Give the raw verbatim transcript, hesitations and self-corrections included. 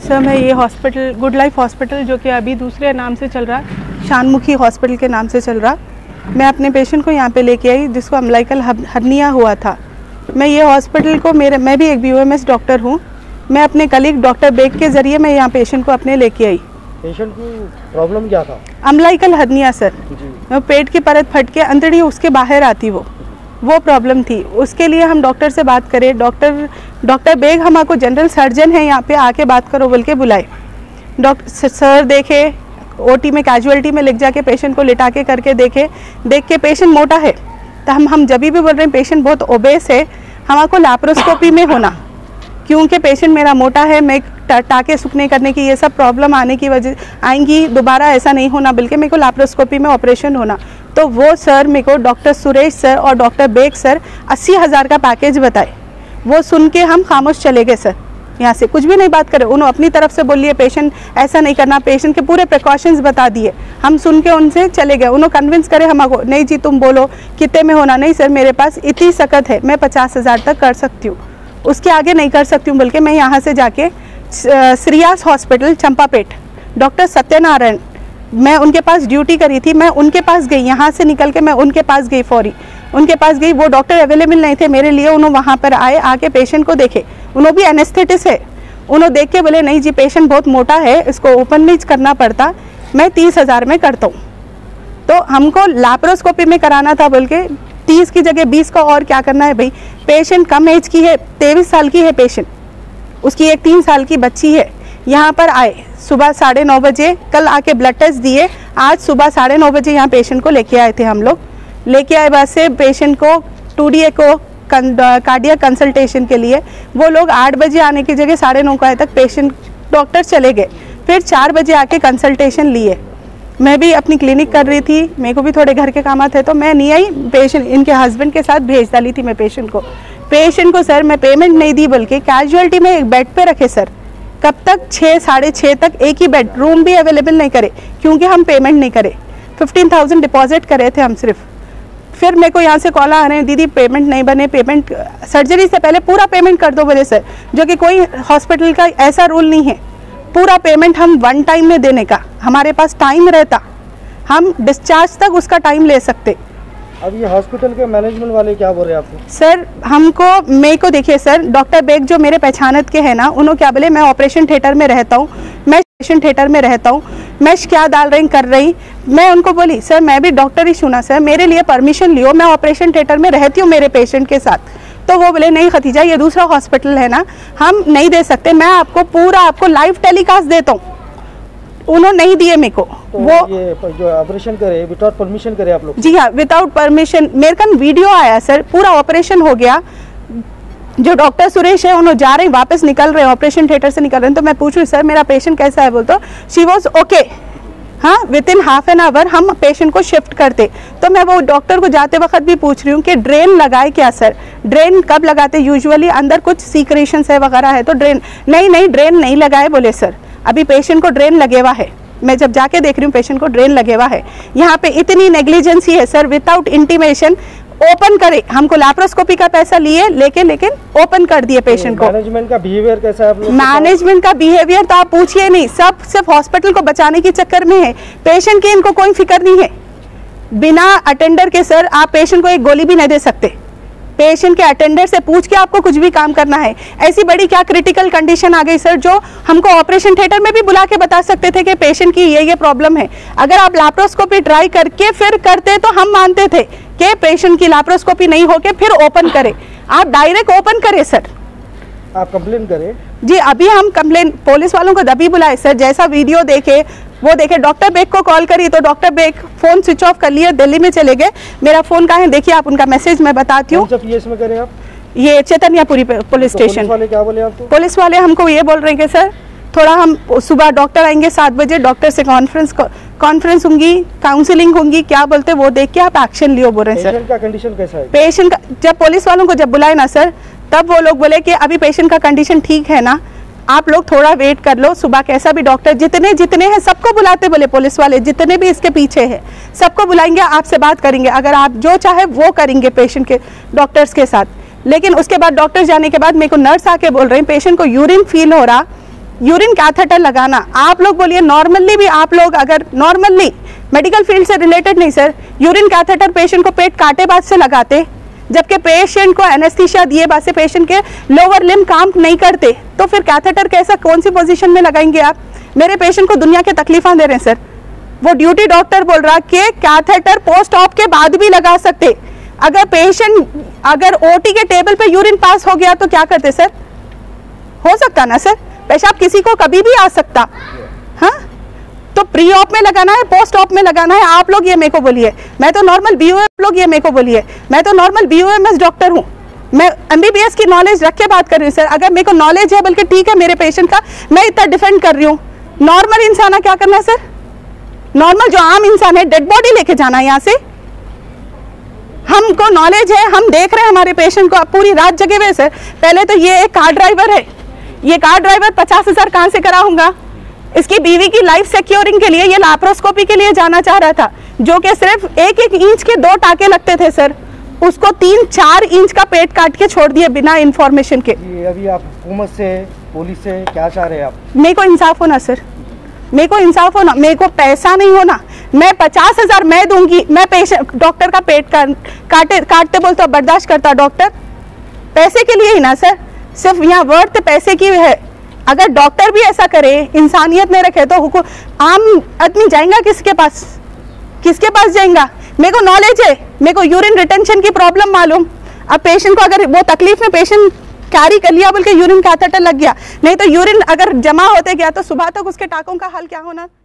Sir मैं ये hospital good life hospital जो कि अभी दूसरे नाम से चल रहा है, शानमुखी हॉस्पिटल के नाम से चल रहा, मैं अपने पेशेंट को यहाँ पे लेके आई जिसको अम्बिलिकल हर्निया हुआ था। मैं ये हॉस्पिटल को मेरे मैं भी एक B O M S doctor हूँ, मैं अपने कलीग डॉक्टर बेग के ज़रिए मैं यहाँ पेशेंट को अपने लेके आई। पेशेंट की प्रॉब्लम क्या था? अम्बिलिकल हर्निया सर, पेट की परत फट के अंतड़ी उसके बाहर आती वो वो प्रॉब्लम थी। उसके लिए हम डॉक्टर से बात करें, डॉक्टर डॉक्टर बेग हमको जनरल सर्जन है यहाँ पे, आके बात करो बोल के बुलाए। डॉक्टर सर देखे, ओटी में कैजुअलिटी में लिख जाके पेशेंट को लिटा के करके देखे, देख के पेशेंट मोटा है तो हम हम जब भी बोल रहे हैं पेशेंट बहुत ओबेस है, हमको लैप्रोस्कोपी में होना, क्योंकि पेशेंट मेरा मोटा है, मैं टाके सूखने करने की ये सब प्रॉब्लम आने की वजह आएंगी, दोबारा ऐसा नहीं होना बल्कि मेरे को लैप्रोस्कोपी में ऑपरेशन होना। तो वो सर मेरे को डॉक्टर सुरेश सर और डॉक्टर बेग सर अस्सी हज़ार का पैकेज बताए। वो सुन के हम खामोश चले गए सर, यहाँ से कुछ भी नहीं बात करें। उन्होंने अपनी तरफ से बोलिए पेशेंट ऐसा नहीं करना, पेशेंट के पूरे प्रिकॉशंस बता दिए, हम सुन के उनसे चले गए। उन्होंने कन्विंस करे हमको, नहीं जी तुम बोलो कितने में होना, नहीं सर मेरे पास इतनी सकत है, मैं पचास हज़ार तक कर सकती हूँ, उसके आगे नहीं कर सकती हूँ। बल्कि मैं यहाँ से जाके श्रीयास हॉस्पिटल चंपापेट डॉक्टर सत्यनारायण, मैं उनके पास ड्यूटी करी थी, मैं उनके पास गई, यहाँ से निकल के मैं उनके पास गई, फौरी उनके पास गई। वो डॉक्टर अवेलेबल नहीं थे मेरे लिए, उन्होंने वहाँ पर आए, आके पेशेंट को देखे, उन्होंने भी एनेस्थेटिस्ट है, उन्होंने देख के बोले नहीं जी पेशेंट बहुत मोटा है, इसको ओपन नहीं करना पड़ता, मैं तीस हज़ार में करता हूँ। तो हमको लैप्रोस्कोपी में कराना था बोल के तीस की जगह बीस का और क्या करना है भाई। पेशेंट कम एज की है, तेईस साल की है पेशेंट, उसकी एक तीन साल की बच्ची है। यहाँ पर आए सुबह साढ़े नौ बजे, कल आके ब्लड टेस्ट दिए, आज सुबह साढ़े नौ बजे यहाँ पेशेंट को लेके आए थे हम लोग। लेके आए बाद से पेशेंट को टू डी ए को कार्डियक कंसल्टेशन के लिए, वो लोग आठ बजे आने की जगह साढ़े नौ का तक पेशेंट डॉक्टर चले गए, फिर चार बजे आके कंसल्टेशन लिए। मैं भी अपनी क्लिनिक कर रही थी, मेरे को भी थोड़े घर के काम थे तो मैं नहीं आई, पेशेंट इनके हस्बैंड के साथ भेज डाली थी मैं पेशेंट को। पेशेंट को सर मैं पेमेंट नहीं दी बल्कि कैजुअलिटी में एक बेड पे रखे सर, कब तक छः साढ़े छः तक एक ही बेड, रूम भी अवेलेबल नहीं करे क्योंकि हम पेमेंट नहीं करे, फिफ्टीन थाउजेंड डिपॉजिट करे थे हम सिर्फ। फिर मेरे को यहाँ से कॉल आ रहे हैं दीदी पेमेंट नहीं बने, पेमेंट सर्जरी से पहले पूरा पेमेंट कर दो बोले सर, जो कि कोई हॉस्पिटल का ऐसा रूल नहीं है, पूरा पेमेंट हम वन टाइम में देने का, हमारे पास टाइम रहता, हम डिस्चार्ज तक उसका टाइम ले सकते। अब ये हॉस्पिटल के मैनेजमेंट वाले क्या बोल रहे हैं आपको? सर हमको मेरे को देखिए सर, डॉक्टर बेग जो मेरे पहचानत के हैं ना, उन्होंने क्या बोले मैं ऑपरेशन थिएटर में रहता हूँ, मैं ऑपरेशन थिएटर में रहता हूँ, मैं क्या डाल रही कर रही। मैं उनको बोली सर मैं भी डॉक्टर ही सुना सर, मेरे लिए परमिशन लियो, मैं ऑपरेशन थिएटर में रहती हूँ मेरे पेशेंट के साथ। तो वो बोले नहीं खतीजा ये दूसरा हॉस्पिटल है ना, हम नहीं दे सकते, मैं आपको पूरा आपको लाइव टेलीकास्ट देता हूँ। उन्होंने नहीं दिए मेरे को। तो वो ये जो ऑपरेशन करे विदाउट परमिशन करे आप लोग? जी हाँ, विदाउट परमिशन। मेरे का वीडियो आया सर, पूरा ऑपरेशन हो गया, जो डॉक्टर सुरेश है उन्होंने जा रहे हैं वापस निकल रहे हैं ऑपरेशन थिएटर से निकल रहे हैं, तो मैं पूछ रही सर मेरा पेशेंट कैसा है, बोलते शी वॉज ओके, हाँ within half an hour हम पेशेंट को शिफ्ट करते। तो मैं वो डॉक्टर को जाते वक्त भी पूछ रही हूँ कि ड्रेन लगाए क्या सर, ड्रेन कब लगाते, यूजुअली अंदर कुछ सीक्रेशंस है वगैरह है तो ड्रेन, नहीं नहीं ड्रेन नहीं लगाए बोले सर, अभी पेशेंट को ड्रेन लगे हुआ है। मैं जब जाके देख रही हूँ पेशेंट को ड्रेन लगे हुआ है। यहाँ पे इतनी नेग्लिजेंसी है सर, विदाउट इंटीमेशन ओपन करे, हमको लैप्रोस्कोपी का पैसा लिए लेके लेकिन ओपन कर दिए पेशेंट को। मैनेजमेंट का बिहेवियर कैसा है आप लोग? मैनेजमेंट का बिहेवियर तो आप पूछिए नहीं, सब सिर्फ हॉस्पिटल को बचाने के चक्कर में है, पेशेंट की इनको कोई फिक्र नहीं है। बिना अटेंडर के सर आप पेशेंट को एक गोली भी नहीं दे सकते, पेशेंट के अटेंडर से पूछ के आपको कुछ भी काम करना है। ऐसी बड़ी क्या क्रिटिकल कंडीशन आ गई सर, जो हमको ऑपरेशन थिएटर में भी बुला के बता सकते थे कि पेशेंट की ये ये प्रॉब्लम है। अगर आप लैप्रोस्कोपी ट्राई करके फिर करते तो हम मानते थे कि पेशेंट की लैप्रोस्कोपी नहीं होके फिर ओपन करे, आप डायरेक्ट ओपन करे सर। आप कंप्लेन करें? जी अभी हम कंप्लेन पुलिस वालों को दबी बुलाए सर, जैसा वीडियो देखे वो देखे। डॉक्टर बेग को कॉल करी तो doctor Baig phone switch off कर लिए, दिल्ली में चले गए। मेरा फोन कहाँ है देखिए आप, उनका मैसेज मैं बताती हूँ। में करें आप? ये चैतन्यपुरी पुलिस तो स्टेशन। पुलिस वाले क्या बोले आपको? पुलिस वाले हमको ये बोल रहे हैं कि सर थोड़ा हम सुबह डॉक्टर आएंगे सात बजे, डॉक्टर से कॉन्फ्रेंस कॉन्फ्रेंस होंगी, काउंसलिंग होंगी, क्या बोलते वो देख के आप एक्शन लियो बोल रहे हैं सर। पेशेंट का कंडीशन कैसा है? पेशेंट का जब पुलिस वालों को जब बुलाए ना सर, तब वो लोग बोले कि अभी पेशेंट का कंडीशन ठीक है ना, आप लोग थोड़ा वेट कर लो, सुबह कैसा भी डॉक्टर जितने जितने हैं सबको बुलाते बोले पुलिस वाले, जितने भी इसके पीछे हैं सबको बुलाएंगे, आपसे बात करेंगे, अगर आप जो चाहे वो करेंगे पेशेंट के डॉक्टर्स के साथ। लेकिन उसके बाद डॉक्टर जाने के बाद मेरे को नर्स आके बोल रहे हैं पेशेंट को यूरिन फील हो रहा, यूरिन कैथेटर लगाना, आप लोग बोलिए नॉर्मली भी आप लोग अगर नॉर्मली मेडिकल फील्ड से रिलेटेड नहीं सर, यूरिन कैथेटर पेशेंट को पेट काटे बाद से लगाते, जबकि पेशेंट को एनेस्थीसिया दिए बाद से पेशेंट के लोअर लिम्ब काम नहीं करते, तो फिर कैथेटर कैसा कौन सी पोजीशन में लगाएंगे आप? मेरे पेशेंट को दुनिया के तकलीफा दे रहे हैं सर। वो ड्यूटी डॉक्टर बोल रहा कि कैथेटर पोस्ट ऑप के बाद भी लगा सकते। अगर पेशेंट अगर ओटी के टेबल पे यूरिन पास हो गया तो क्या करते सर? हो सकता ना सर, पेशाब किसी को कभी भी आ सकता। हाँ, तो प्री ऑप में लगाना है, पोस्ट ऑप में लगाना है, आप लोग ये मेरे को बोलिए। मैं तो नॉर्मल बी ओ एम लोग ये मेरे को बोलिए, मैं तो normal B O M S doctor हूँ, मैं एम बी बी एस की नॉलेज रख के बात कर रही हूँ सर। अगर मेरे को नॉलेज है, बल्कि ठीक है मेरे पेशेंट का, मैं इतना डिफेंड कर रही हूँ। नॉर्मल इंसान क्या करना है सर? नॉर्मल जो आम इंसान है डेड बॉडी लेके जाना है यहाँ से। हमको नॉलेज है, हम देख रहे हैं हमारे पेशेंट को, अब पूरी रात जगे हुए सर। पहले तो ये एक कार ड्राइवर है, ये कार ड्राइवर पचास हजार कहाँ से कराऊंगा? इसकी बीवी की लाइफ सिक्योरिंग के लिए ये लैप्रोस्कोपी के लिए जाना चाह रहा था, जो कि सिर्फ एक एक इंच के दो टाके लगते थे सर, उसको तीन चार इंच का पेट काट के छोड़ दिए बिना इंफॉर्मेशन के। ये अभी आप हुकूमत से, पुलिस से क्या चाह रहे हैं आप? मेरे को इंसाफ होना सर, मेरे को इंसाफ होना, मेरे को पैसा नहीं होना। मैं पचास हजार मैं दूंगी, मैं पेशेंट डॉक्टर का पेट का, काटे काटते बोलते तो बर्दाश्त करता डॉक्टर, पैसे के लिए ही ना सर, सिर्फ यहाँ वर्थ पैसे की है। अगर डॉक्टर भी ऐसा करे, इंसानियत नहीं रखे, तो हुकूम आम आदमी जाएगा किसके पास? किसके पास जाएगा? मेरे को नॉलेज है, मेरे को यूरिन रिटेंशन की प्रॉब्लम मालूम। अब पेशेंट को अगर वो तकलीफ में पेशेंट कैरी कर लिया, बल्कि यूरिन कैथेटर लग गया, नहीं तो यूरिन अगर जमा होते गया तो सुबह तक उसके टाकों का हाल क्या होना।